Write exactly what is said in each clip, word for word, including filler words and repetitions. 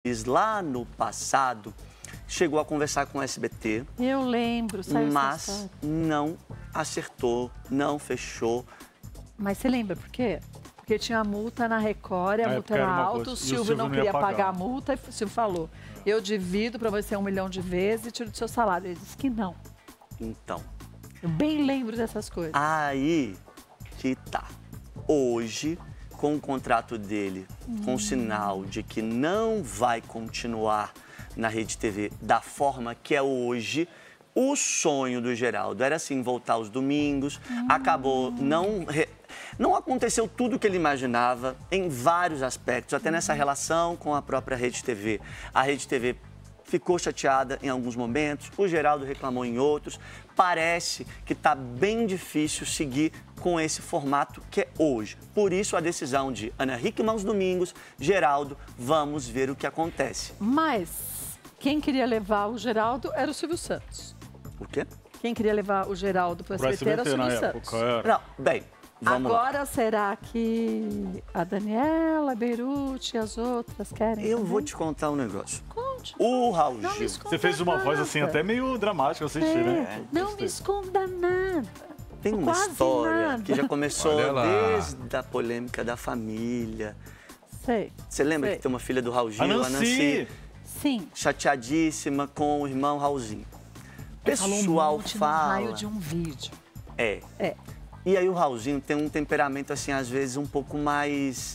lá no passado, chegou a conversar com o S B T. Eu lembro, saiu mas não acertou, não fechou. Mas você lembra por quê? Porque tinha a multa na Record, a É, multa era era uma alta, coisa- o e o Silvio Silvio não não ia queria pagar. pagar a multa, e o Silvio falou, eu divido para você um milhão de vezes e tiro do seu salário. Ele disse que não. Então, Eu bem lembro dessas coisas. aí que tá. Hoje, com o contrato dele, com o sinal de que não vai continuar na Rede T V da forma que é hoje, o sonho do Geraldo era, assim, voltar aos domingos. Hum. Acabou, não, re... não aconteceu tudo o que ele imaginava em vários aspectos, até nessa relação com a própria Rede T V. A Rede T V ficou chateada em alguns momentos, o Geraldo reclamou em outros. Parece que está bem difícil seguir com esse formato que é hoje. Por isso, a decisão de Ana Hickman aos domingos, Geraldo, vamos ver o que acontece. Mas quem queria levar o Geraldo era o Silvio Santos. O quê? Quem queria levar o Geraldo para o Pro S B T era o S B T Silvio na Santos. época, era. Não, bem, vamos lá. Agora, será que a Daniela, Beruti e as outras querem? Eu também? vou te contar um negócio. Conte. O Raul Não me Gil, esconda Você fez uma voz assim nada. até meio dramática, eu assisti, É, né? não Gostei. me esconda nada. tem uma Quase história nada. que já começou Olha lá. desde a polêmica da família. Sei. Você lembra Sei. que tem uma filha do Raul Gil, A a Nancy! Nancy, Sim. chateadíssima com o irmão Raulzinho. O Ele falou um pessoal monte no fala... raio de um vídeo. É. É. E aí o Raulzinho tem um temperamento, assim, às vezes um pouco mais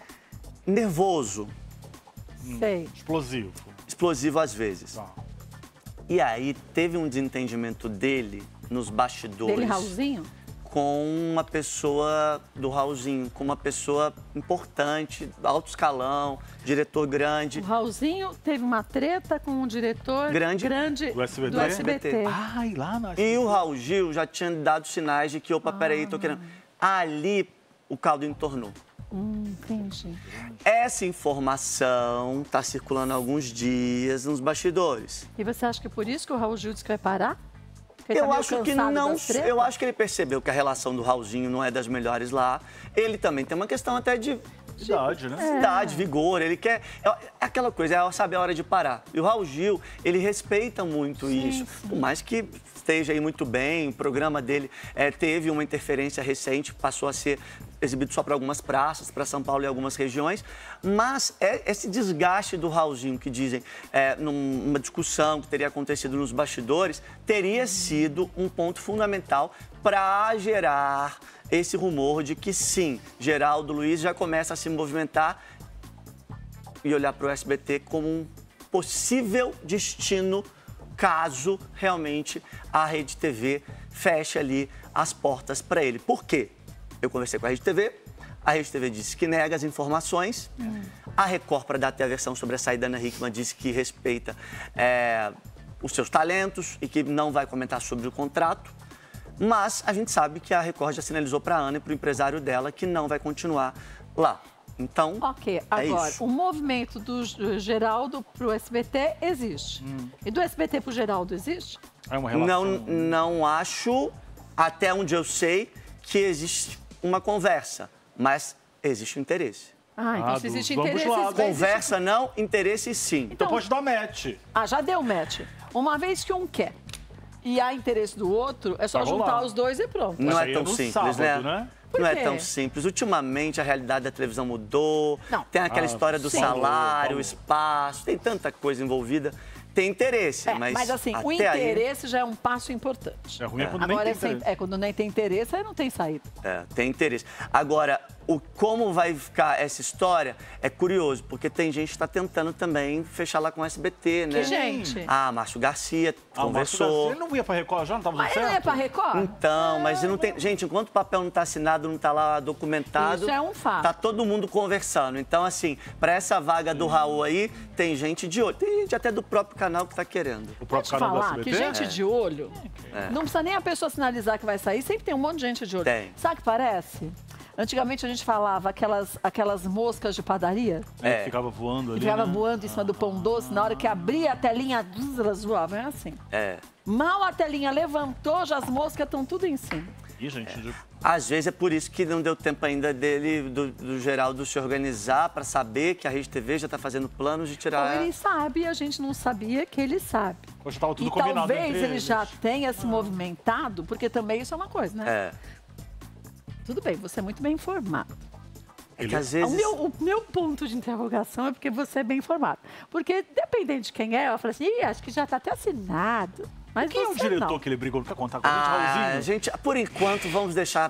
nervoso, Sei. Explosivo. explosivo às vezes. Tá. E aí teve um desentendimento dele nos bastidores Dele, Raulzinho? com uma pessoa do Raulzinho, com uma pessoa importante, alto escalão, diretor grande. O Raulzinho teve uma treta com um diretor Grande. grande Do S B T. do S B T. Ai, lá na... E o Raul Gil já tinha dado sinais de que, opa, peraí, tô querendo... Ali o caldo entornou. Hum, entendi. Essa informação está circulando há alguns dias nos bastidores. E você acha que é por isso que o Raul Gil disse que vai parar? Porque ele tá Eu meio acho que cansado não. das tretas? Eu acho que ele percebeu que a relação do Raulzinho não é das melhores lá. Ele também tem uma questão até de Idade, né? idade, vigor. Ele quer. É aquela coisa, é saber a hora de parar. E o Raul Gil, ele respeita muito Sim, isso. sim. Por mais que esteja aí muito bem, o programa dele é, teve uma interferência recente, passou a ser exibido só para algumas praças, para São Paulo e algumas regiões. Mas é esse desgaste do Raulzinho, que dizem, é, numa discussão que teria acontecido nos bastidores, teria sido um ponto fundamental para gerar esse rumor de que sim, Geraldo Luiz já começa a se movimentar e olhar para o S B T como um possível destino caso realmente a Rede T V feche ali as portas para ele. Por quê? Eu conversei com a Rede T V, a Rede T V disse que nega as informações, hum. a Record, para dar até a versão sobre a saída da Ana Hickman, disse que respeita é, os seus talentos e que não vai comentar sobre o contrato. Mas a gente sabe que a Record já sinalizou para a Ana e para o empresário dela que não vai continuar lá. Então, Ok, é agora, isso. o movimento do Geraldo pro S B T existe. Hum. E do S B T pro Geraldo existe? É uma Não, relação... não acho, até onde eu sei, que existe uma conversa, mas existe interesse. Ah, então Ah, se existe dos ambos interesse... lados. vai Conversa não, interesse sim. Então pode dar match. Ah, já deu match. Uma vez que um quer e há interesse do outro, é só Vai juntar rolar. os dois e pronto. Não Mas é aí tão é no simples, sábado, né? né? Por Não é quê? tão simples. Ultimamente, a realidade da televisão mudou. Não. Tem aquela Ah, história do sim. salário, Falou, o espaço, tem tanta coisa envolvida. Tem interesse, É, mas, mas assim, o até aí, interesse já é um passo importante. É ruim é quando Agora, nem é, tem sem- interesse. é quando nem tem interesse, aí não tem saída. É, tem interesse. Agora, o, como vai ficar essa história é curioso, porque tem gente que está tentando também fechar lá com o S B T, né? Que gente? Ah, Márcio Garcia Ah, o Márcio Garcia, conversou. ele não ia pra Record já? Não tava Mas dando ele certo? não é pra Record? Então, mas não tem. Gente, enquanto o papel não está assinado, não está lá documentado. Isso é um fato. Tá todo mundo conversando. Então, assim, para essa vaga do Raul aí, tem gente de olho. Tem gente até do próprio canal que tá querendo. O Pode próprio te canal do falar S B T? que gente de olho, não precisa nem a pessoa sinalizar que vai sair, sempre tem um monte de gente de olho. Tem. Sabe o que parece? Antigamente a gente falava aquelas, aquelas moscas de padaria, É, É. que ficava voando ali, que ficava né? voando em cima do pão doce, na hora que abria a telinha, elas voavam, é assim. É. Mal a telinha levantou, já as moscas estão tudo em cima. Ih, gente... de- Às vezes é por isso que não deu tempo ainda dele, do, do Geraldo, se organizar para saber que a Rede T V já está fazendo planos de Ou tirar... ele sabe e a gente não sabia que ele sabe. Hoje tava tudo E combinado talvez entre ele eles. já tenha se movimentado, porque também isso é uma coisa, né? É. Tudo bem, você é muito bem informado. É que às O vezes... meu, o meu ponto de interrogação é porque você é bem informado. Porque, dependente de quem é, eu falo assim, Ih, acho que já está até assinado. Mas Quem é o você diretor não. que ele brigou? Não quer contar com a gente, Ah, Raulzinho? gente, por enquanto, vamos deixar...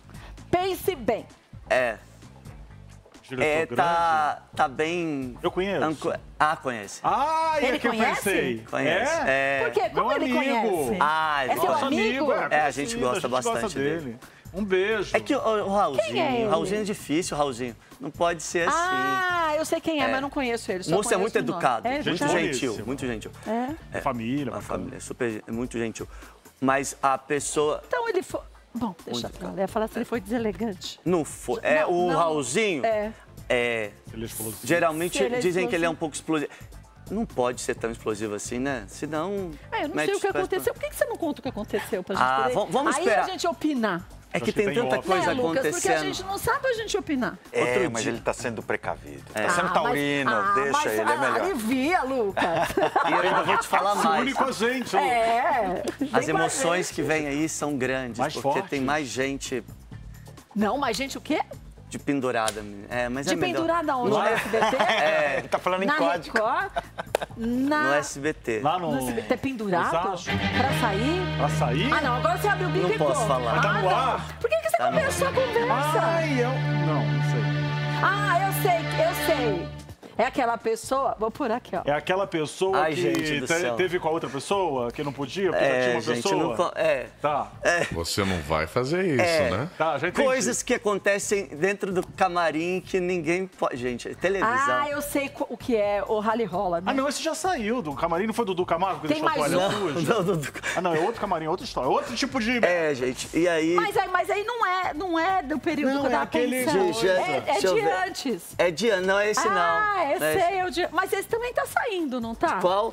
Pense bem. É, Diretor é grande? tá, tá bem... Eu conheço. anco- Ah, conhece. Ah, Ele é que eu conhece? pensei. Conhece. É? É. Por quê? Como Meu ele amigo. conhece? Ah, ele é seu gosta. amigo? É, a gente gosta bastante dele. Um beijo. É que o, o Raulzinho, Quem é ele? o Raulzinho é difícil, Raulzinho. Não pode ser assim. Ah, eu sei quem é, É. mas não conheço ele. O só moço é conheço muito o nome. educado, É muito Gente educado. gentil, boníssima. muito gentil. É. Família, Uma bacana. família super, muito gentil. Mas a pessoa Então ele foi... Bom, deixa Muito pra lá. Eu ia falar se ele foi deselegante. não foi. É, Não, o não. Raulzinho, É. é, Ele é explosivo. geralmente Se ele é dizem que ele é explosivo. um pouco explosivo. Não pode ser tão explosivo assim, né? Senão... É, eu não mete sei o que os pés aconteceu. Por que que você não conta o que aconteceu pra gente Ah, poder... vamos- vamos Aí esperar. a gente opinar. pra- É que Acho que tem tem tanta off. coisa Né, Lucas? Porque a acontecendo. gente não sabe a gente opinar. É, Outro mas dia. ele tá sendo precavido. É. Tá sendo Ah, taurino, mas- ah, deixa mas, ele, é ah, melhor. Alivia, Lucas. E eu ainda vou te falar Se une mais. com a gente, Lu. É. vem As com a emoções gente. que vêm aí são grandes, Mais porque fortes. tem mais gente Não, mas gente, o quê? de pendurada. menina. É, mas De é melhor. pendurada onde? No, No S B T? é, Ele tá falando em Na código. Record? no Na... S B T. Lá no... No S B T pendurado? Osasco. Pra sair? Pra sair? Ah, não, agora você abriu o bico Não e posso conta. falar. Mas tá Ah, no não. ar. Por que, que você Tá no começou a conversa? Ai, eu... Não, não sei. Ah, eu sei, eu sei. É aquela pessoa... Vou por aqui, ó. É aquela pessoa Ai, que gente do te- céu. teve com a outra pessoa, que não podia, porque já tinha É, uma gente, pessoa? não... co- É. Tá, Você não vai fazer isso, É. né? tá, já entendi. Coisas que acontecem dentro do camarim que ninguém pode... Gente, é televisão. Ah, eu sei co- o que é o rally rola, né? Ah, não, esse já saiu do camarim, não foi do Dudu Camargo que Tem deixou a mais toalha um? suja? Não, não, não. Ah, não, é outro camarim, outra história. Outro tipo de... É, gente, e aí... Mas aí, mas aí não, é, não é do período Não, que eu é tava aquele- pensando. Gente, é é deixa eu de ver. antes. É de ano, não é esse não. Ah, eu Não é esse. sei, eu de... mas esse também tá saindo, não tá? Qual?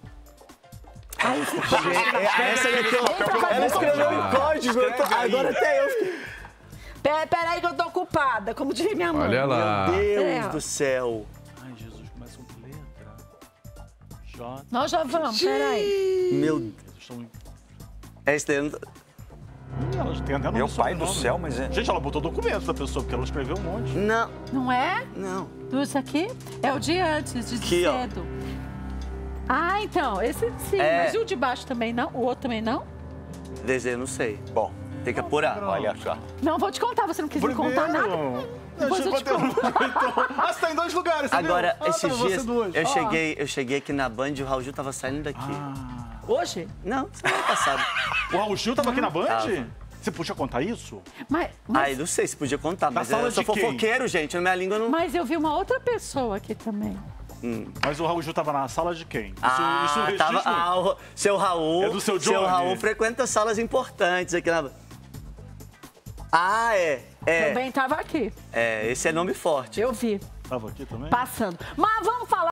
Ai, esse... É, essa daqui, ó. Ela escreveu em código, eu tô- agora até eu fiquei... Pera, pera aí que eu tô ocupada, como diria minha mãe. Olha lá. Deus É. do céu. Ai, Jesus, começa com letra. J... Nós já vamos, pera aí. Meu... Eles estão... É esse daí, eu não tô- Ih, ela tem até nome Meu e pai do sobrenome. céu, mas é... Gente, ela botou documento da pessoa, porque ela escreveu um monte. Não, Não é? não. Isso aqui é o de antes, de Aqui, ó. cedo. Ah, então, esse sim, É. mas e o de baixo também não? O outro também não? Desenho, não sei. Bom, Tem que apurar. olha só. Não, vou te contar, você não quis me contar nada. Depois eu te conto. Ah, você tá em dois lugares, você Agora, viu? Ah, esses tá, você dias, duas. eu Ó. cheguei, eu cheguei aqui na Band e o Raul Gil tava saindo daqui. Ah. Hoje? Não, semana passada. O Raul Gil tava aqui na Band? Tava. Você podia contar isso? Mas, mas, Ai, não sei se podia contar, mas sala eu sou de quem? fofoqueiro, gente. Na minha língua não... mas eu vi uma outra pessoa aqui também. Mas o Raul Gil tava na sala de quem? Isso, Ah, isso resiste tava, muito. ah, o seu Raul. É do seu Seu Johnny? Raul frequenta salas importantes aqui na... Ah, é. É, Também tava aqui. é, esse é nome forte. Eu vi, Tava aqui também? passando. Mas vamos falar.